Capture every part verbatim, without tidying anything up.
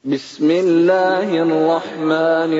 بسم الله الرحمن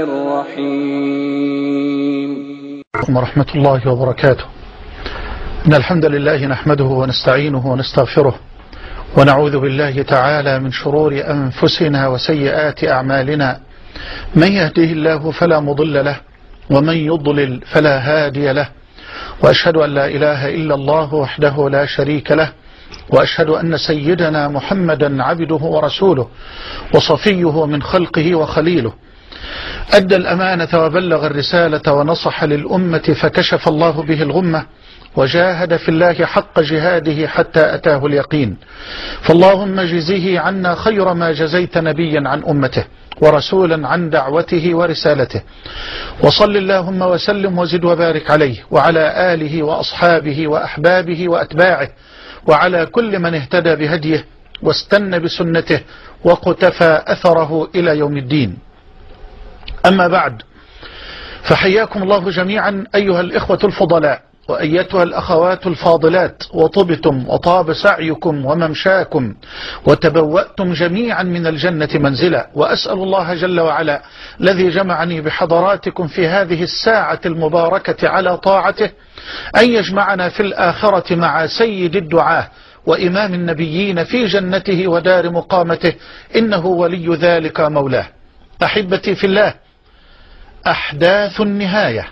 الرحيم. ورحمة الله وبركاته. إن الحمد لله نحمده ونستعينه ونستغفره ونعوذ بالله تعالى من شرور أنفسنا وسيئات أعمالنا. من يهده الله فلا مضل له ومن يضلل فلا هادي له، وأشهد أن لا إله إلا الله وحده لا شريك له، وأشهد أن سيدنا محمدا عبده ورسوله وصفيه من خلقه وخليله. أدى الأمانة وبلغ الرسالة ونصح للأمة فكشف الله به الغمة، وجاهد في الله حق جهاده حتى أتاه اليقين. فاللهم جزه عنا خير ما جزيت نبيا عن أمته ورسولا عن دعوته ورسالته، وصل اللهم وسلم وزد وبارك عليه وعلى آله وأصحابه وأحبابه وأتباعه وعلى كل من اهتدى بهديه واستنى بسنته وقتفى أثره إلى يوم الدين. أما بعد، فحياكم الله جميعا أيها الإخوة الفضلاء وأيتها الأخوات الفاضلات، وطبتم وطاب سعيكم وممشاكم وتبوأتم جميعا من الجنة منزلا. وأسأل الله جل وعلا الذي جمعني بحضراتكم في هذه الساعة المباركة على طاعته أن يجمعنا في الآخرة مع سيد الدعاة وإمام النبيين في جنته ودار مقامته، إنه ولي ذلك مولاه. أحبتي في الله، أحداث النهاية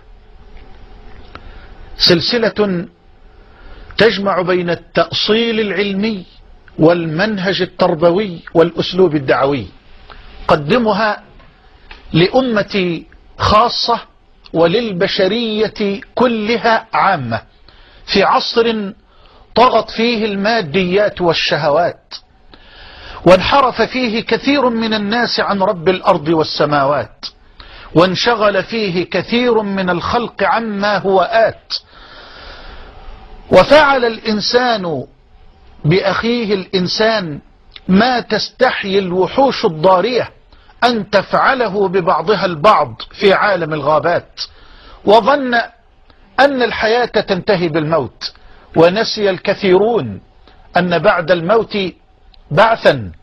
سلسلة تجمع بين التأصيل العلمي والمنهج التربوي والأسلوب الدعوي، قدمها لأمتي خاصة وللبشرية كلها عامة، في عصر طغت فيه الماديات والشهوات، وانحرف فيه كثير من الناس عن رب الأرض والسماوات، وانشغل فيه كثير من الخلق عما هو آت، وفعل الإنسان بأخيه الإنسان ما تستحيي الوحوش الضارية أن تفعله ببعضها البعض في عالم الغابات، وظن أن الحياة تنتهي بالموت، ونسي الكثيرون أن بعد الموت بعثا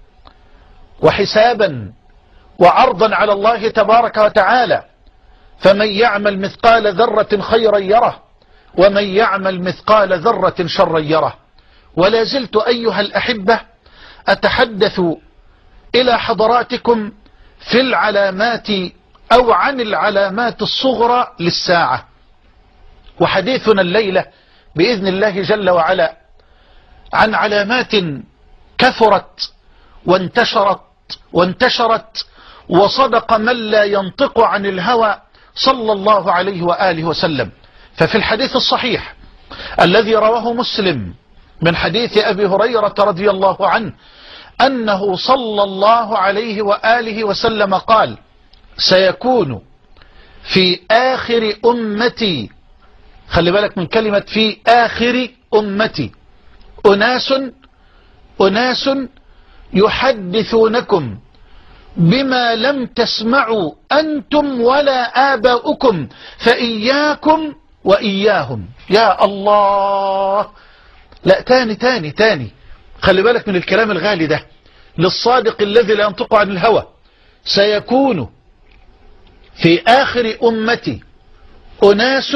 وحسابا وعرضا على الله تبارك وتعالى. فمن يعمل مثقال ذرة خيرا يره، ومن يعمل مثقال ذرة شرا يره. ولا زلت أيها الأحبة أتحدث إلى حضراتكم في العلامات أو عن العلامات الصغرى للساعة، وحديثنا الليلة بإذن الله جل وعلا عن علامات كثرت وانتشرت وانتشرت وصدق من لا ينطق عن الهوى صلى الله عليه وآله وسلم. ففي الحديث الصحيح الذي رواه مسلم من حديث أبي هريرة رضي الله عنه أنه صلى الله عليه وآله وسلم قال: سيكون في آخر أمتي، خلي بالك من كلمة في آخر أمتي، أناس أناس يحدثونكم بما لم تسمعوا أنتم ولا آباؤكم فإياكم وإياهم. يا الله، لا تاني تاني تاني، خلي بالك من الكلام الغالي ده للصادق الذي لا ينطق عن الهوى. سيكون في آخر أمتي أناس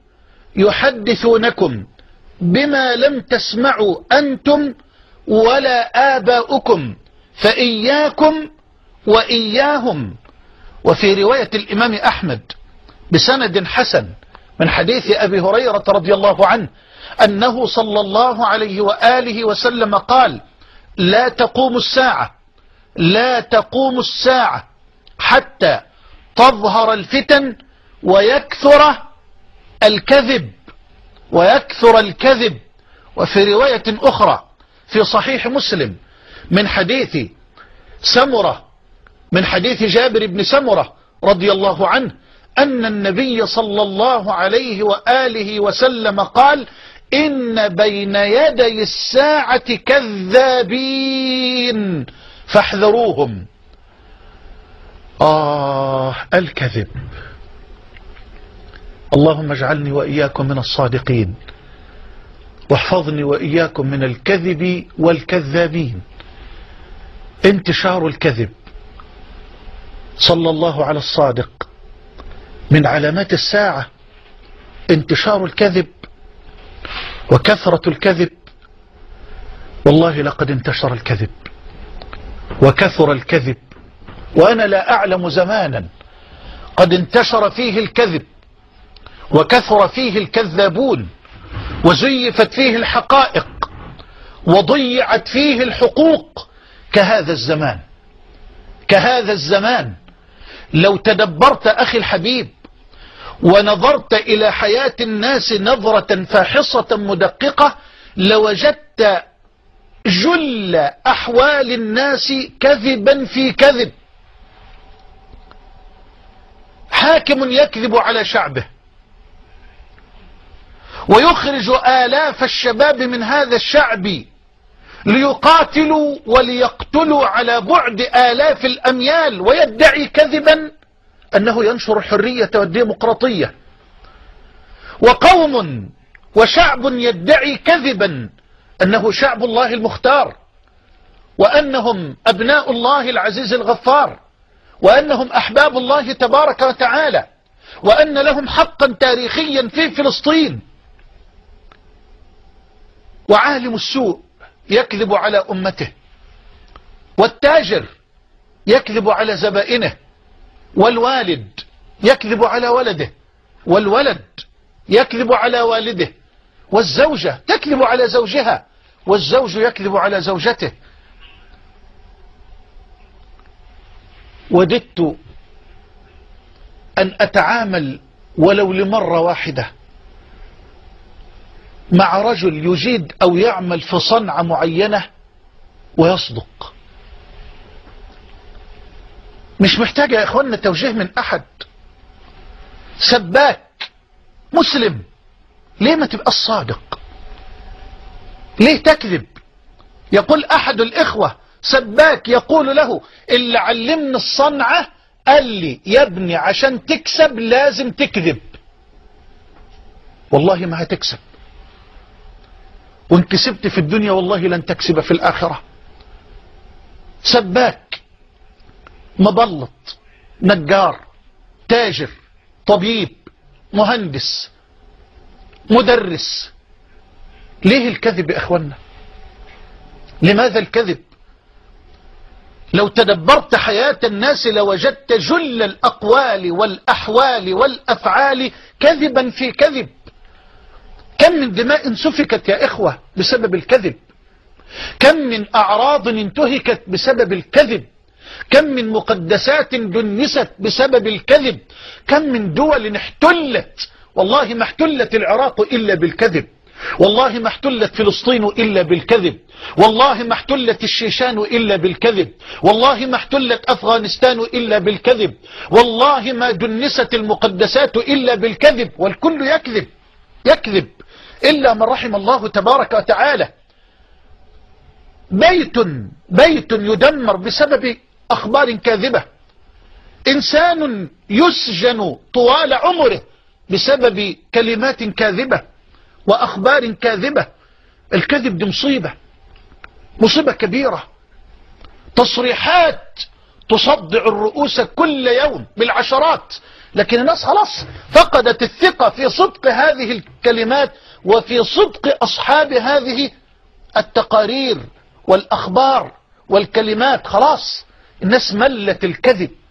يحدثونكم بما لم تسمعوا أنتم ولا آباؤكم فإياكم وإياهم. وفي رواية الإمام أحمد بسند حسن من حديث أبي هريرة رضي الله عنه أنه صلى الله عليه وآله وسلم قال: لا تقوم الساعة لا تقوم الساعة حتى تظهر الفتن ويكثر الكذب ويكثر الكذب. وفي رواية أخرى في صحيح مسلم من حديث سمرة من حديث جابر بن سمرة رضي الله عنه أن النبي صلى الله عليه وآله وسلم قال: إن بين يدي الساعة كذابين فاحذروهم. آه الكذب، اللهم اجعلني وإياكم من الصادقين، واحفظني وإياكم من الكذب والكذابين. انتشار الكذب صلى الله على الصادق: من علامات الساعة انتشار الكذب وكثرة الكذب. والله لقد انتشر الكذب وكثر الكذب، وأنا لا أعلم زمانا قد انتشر فيه الكذب وكثر فيه الكذابون وزيفت فيه الحقائق وضيعت فيه الحقوق كهذا الزمان. كهذا الزمان لو تدبرت أخي الحبيب ونظرت إلى حياة الناس نظرة فاحصة مدققة لوجدت جل أحوال الناس كذبا في كذب. حاكم يكذب على شعبه ويخرج آلاف الشباب من هذا الشعب ليقاتلوا وليقتلوا على بعد آلاف الأميال، ويدعي كذبا أنه ينشر الحرية والديمقراطية. وقوم وشعب يدعي كذبا أنه شعب الله المختار، وأنهم أبناء الله العزيز الغفار، وأنهم أحباب الله تبارك وتعالى، وأن لهم حقا تاريخيا في فلسطين. وعالم السوء يكذب على أمته، والتاجر يكذب على زبائنه، والوالد يكذب على ولده، والولد يكذب على والده، والزوجة تكذب على زوجها، والزوج يكذب على زوجته. وددت أن أتعامل ولو لمرة واحدة مع رجل يجيد أو يعمل في صنعة معينة ويصدق. مش محتاجة يا إخواننا توجيه من أحد. سباك مسلم، ليه ما تبقى الصادق؟ ليه تكذب؟ يقول أحد الإخوة سباك يقول له: اللي علمني الصنعة قال لي يا ابني عشان تكسب لازم تكذب. والله ما هتكسب، وان كسبت في الدنيا والله لن تكسب في الآخرة. سباك، مبلط، نجار، تاجر، طبيب، مهندس، مدرس. ليه الكذب يا إخوانا؟ لماذا الكذب؟ لو تدبرت حياة الناس لوجدت جل الأقوال والأحوال والأفعال كذبا في كذب. كم من دماء سفكت يا إخوة بسبب الكذب، كم من أعراض انتهكت بسبب الكذب، كم من مقدسات دنست بسبب الكذب، كم من دول احتلت. والله ما احتلت العراق إلا بالكذب، والله ما احتلت فلسطين إلا بالكذب، والله ما احتلت الشيشان إلا بالكذب، والله ما احتلت أفغانستان إلا بالكذب، والله ما دنست المقدسات إلا بالكذب. والكل يكذب يكذب إلا من رحم الله تبارك وتعالى. بيت بيت يدمر بسبب أخبار كاذبة، إنسان يسجن طوال عمره بسبب كلمات كاذبة وأخبار كاذبة. الكذب دي مصيبة، مصيبة كبيرة. تصريحات تصدع الرؤوس كل يوم بالعشرات، لكن الناس خلاص فقدت الثقة في صدق هذه الكلمات وفي صدق أصحاب هذه التقارير والأخبار والكلمات. خلاص الناس ملت الكذب.